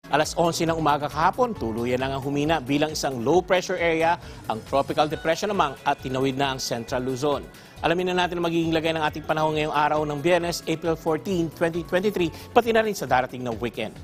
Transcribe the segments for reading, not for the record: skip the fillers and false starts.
Alas 11 ng umaga kahapon, tuluyan na nga humina bilang isang low pressure area ang tropical depression naman at tinawid na ang Central Luzon. Alamin na natin ang magiging lagay ng ating panahon ngayong araw ng Biyernes, April 14, 2023, pati na rin sa darating na weekend.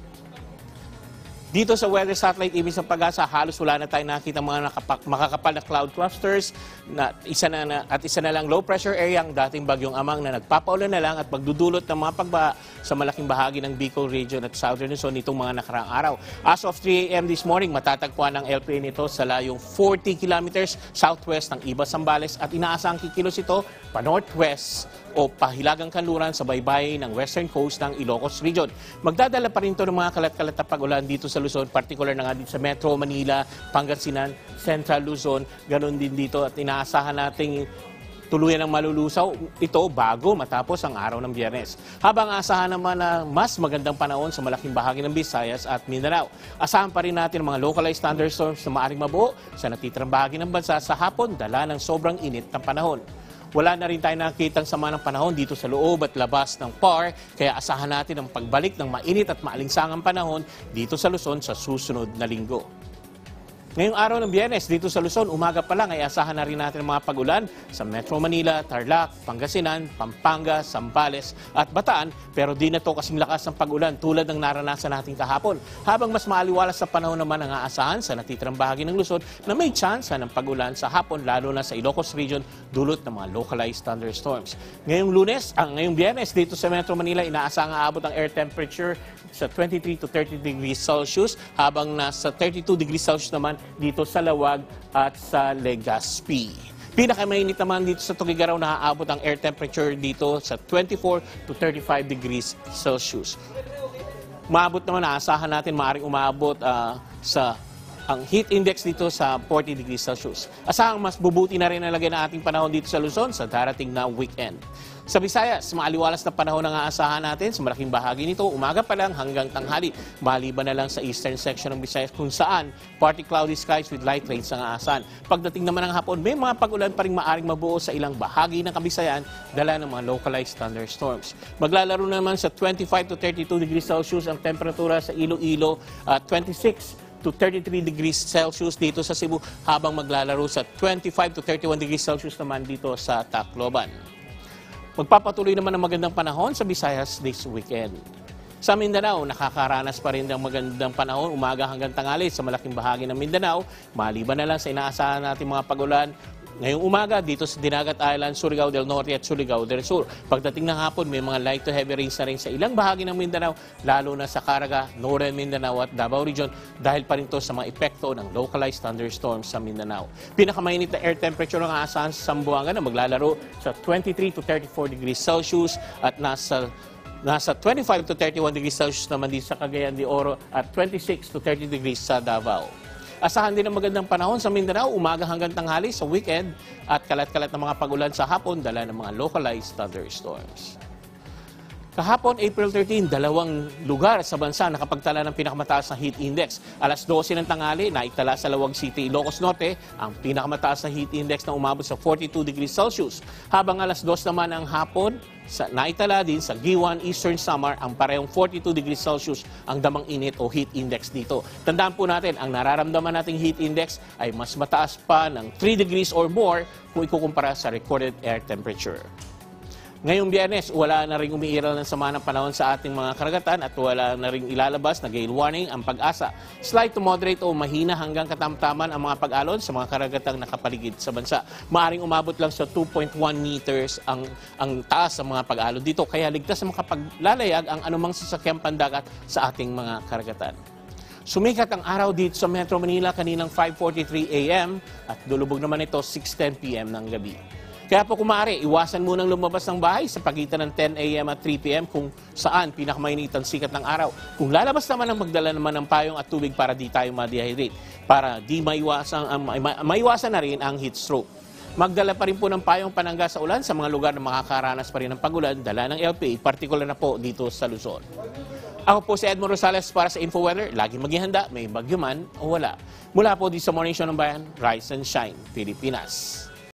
Dito sa weather satellite image ng Pag-asa, halos wala na tayong nakikita mga makakapal na cloud clusters na isa na lang low pressure area ang dating bagyong Amang na nagpapaulan na lang at magdudulot ng mga pagbaha sa malaking bahagi ng Bicol Region at Southern Luzon nitong mga nakaraang araw. As of 3 a.m. this morning, matatagpuan ang LPA nito sa layong 40 kilometers southwest ng Iba, Zambales at inaasang kikilos ito pa northwest o pahilagang kanluran sa baybay ng western coast ng Ilocos Region. Magdadala pa rin ito ng mga kalat-kalat na pag-ulan dito sa Luzon, particular na nga dito sa Metro Manila, Pangasinan, Central Luzon, ganun din dito at inaasahan nating tuluyan ng malulusaw ito bago matapos ang araw ng Biyernes. Habang asahan naman na mas magandang panahon sa malaking bahagi ng Visayas at Mindanao. Asahan pa rin natin mga localized thunderstorms na maaring mabuo sa natitirang bahagi ng bansa sa hapon dala ng sobrang init ng panahon. Wala na rin tayo nakikitang sama ng panahon dito sa loob at labas ng PAR, kaya asahan natin ang pagbalik ng mainit at maalinsangang panahon dito sa Luzon sa susunod na linggo. Ngayong araw ng Biyernes, dito sa Luzon, umaga pa lang ay asahan na rin natin ang mga pag-ulan sa Metro Manila, Tarlac, Pangasinan, Pampanga, Zambales at Bataan, pero di na to kasing lakas ng pag-ulan tulad ng naranasan natin kahapon. Habang mas maaliwalas sa panahon naman ang aasahan sa natitirang bahagi ng Luzon na may tsansa ng pag-ulan sa hapon lalo na sa Ilocos Region dulot ng mga localized thunderstorms. Ngayong Biyernes, dito sa Metro Manila, inaasahang aabot ang air temperature sa 23 to 30 degrees Celsius habang nasa 32 degrees Celsius naman dito sa Lawag at sa Legazpi. Pinakamainit naman dito sa Tugigaraw na aabot ang air temperature dito sa 24 to 35 degrees Celsius. Maabot naman, naasahan natin maaaring umabot ang heat index dito sa 40 degrees Celsius. Asahang mas bubuti na rin ang lagay ng ating panahon dito sa Luzon sa darating na weekend. Sa Visayas, maaliwalas na panahon ang aasahan natin sa malaking bahagi nito, umaga pa lang hanggang tanghali. Maliban na lang sa eastern section ng Visayas kung saan partly cloudy skies with light rains ang aasahan. Pagdating naman ng hapon, may mga pag-ulan pa rin maaring mabuo sa ilang bahagi ng Kabisayan dala ng mga localized thunderstorms. Maglalaro naman sa 25 to 32 degrees Celsius ang temperatura sa Iloilo at 26 to 33 degrees Celsius dito sa Cebu habang maglalaro sa 25 to 31 degrees Celsius naman dito sa Tacloban. Magpapatuloy naman ang magandang panahon sa Visayas this weekend. Sa Mindanao, nakakaranas pa rin ng magandang panahon umaga hanggang tanghali sa malaking bahagi ng Mindanao, maliban na lang sa inaasahan natin mga pag-ulan ngayong umaga dito sa Dinagat Island, Surigao del Norte at Surigao del Sur. Pagdating ng hapon, may mga light to heavy rains na rin sa ilang bahagi ng Mindanao, lalo na sa Caraga, Northern Mindanao at Davao Region dahil pa rin to sa mga epekto ng localized thunderstorms sa Mindanao. Pinakamainit na air temperature ng aasahan sa Zamboanga na maglalaro sa 23 to 34 degrees Celsius at nasa 25 to 31 degrees Celsius naman dito sa Cagayan de Oro at 26 to 30 degrees sa Davao. Asahan din ang magandang panahon sa Mindanao, umaga hanggang tanghali sa weekend at kalat-kalat na mga pag-ulan sa hapon dala ng mga localized thunderstorms. Kahapon, April 13, dalawang lugar sa bansa nakapagtala ng pinakamataas na heat index. Alas 12 ng tanghali, naitala sa Lawag City, Ilocos Norte, ang pinakamataas na heat index na umabot sa 42 degrees Celsius. Habang alas 2 naman ang hapon, naitala din sa Giwan, Eastern Samar, ang parehong 42 degrees Celsius ang damang init o heat index dito. Tandaan po natin, ang nararamdaman nating heat index ay mas mataas pa ng 3 degrees or more kung ikukumpara sa recorded air temperature. Ngayong Biyernes, wala na rin umiiral ng sama ng panahon sa ating mga karagatan at wala na rin ilalabas na gale warning ang Pag-asa. Slight to moderate o mahina hanggang katamtaman ang mga pag-alon sa mga karagatang nakapaligid sa bansa. Maaring umabot lang sa 2.1 meters ang taas ng mga pag-alon dito, kaya ligtas na makapaglalayag ang anumang sasakyang pandagat sa ating mga karagatan. Sumikat ang araw dito sa Metro Manila kaninang 5:43 a.m. at lulubog naman ito 6:10 p.m. ng gabi. Kaya po kung maaari, iwasan munang lumabas ng bahay sa pagitan ng 10 a.m. at 3 p.m. kung saan pinakamainit ang sikat ng araw. Kung lalabas naman ang magdala naman ng payong at tubig para di tayo ma-dehydrate, para di maiwasan na rin ang heat stroke. Magdala pa rin po ng payong panangga sa ulan sa mga lugar na makakaranas pa rin ng pag-ulan, dala ng LPA, partikular na po dito sa Luzon. Ako po si Edmond Rosales para sa InfoWeather. Laging maghihanda, may bagyo man o wala. Mula po dito sa Morning Show ng Bayan, Rise and Shine, Pilipinas.